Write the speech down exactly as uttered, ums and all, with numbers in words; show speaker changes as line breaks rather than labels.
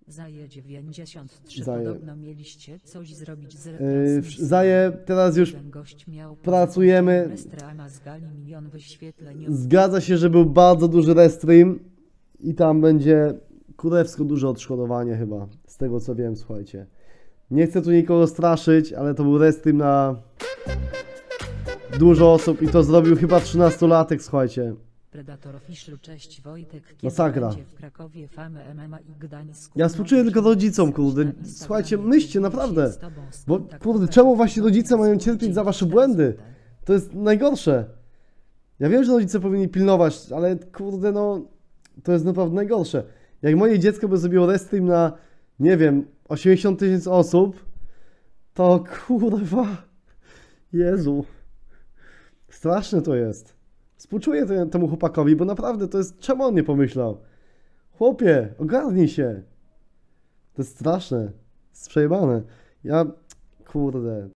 Zaje dziewięćdziesiąt trzy.
Zaje.
Podobno mieliście coś zrobić z
Yy,
retransmisją.
Zaje, teraz już
Ten gość miał
pracujemy.
semestra, a ma z gali milion wyświetleń.
Zgadza się, że był bardzo duży restream i tam będzie kurewsko duże odszkodowanie chyba, z tego co wiem, słuchajcie. Nie chcę tu nikogo straszyć, ale to był restream na dużo osób i to zrobił chyba trzynastolatek, słuchajcie.
Predator Official, cześć Wojtek. Kiedy
Masakra.
będzie w Krakowie Famy M M A i Gdańsku?
Ja współczuję tylko rodzicom, kurde. Słuchajcie, myślcie naprawdę. Bo kurde, czemu właśnie rodzice mają cierpieć za wasze błędy? To jest najgorsze. Ja wiem, że rodzice powinni pilnować, ale kurde no, to jest naprawdę najgorsze. Jak moje dziecko by zrobiło restream na, nie wiem, osiemdziesiąt tysięcy osób, to kurwa, Jezu, straszne to jest. Współczuję te, temu chłopakowi, bo naprawdę to jest, czemu on nie pomyślał? Chłopie, ogarnij się. To jest straszne, jest przejebane. Ja, kurde.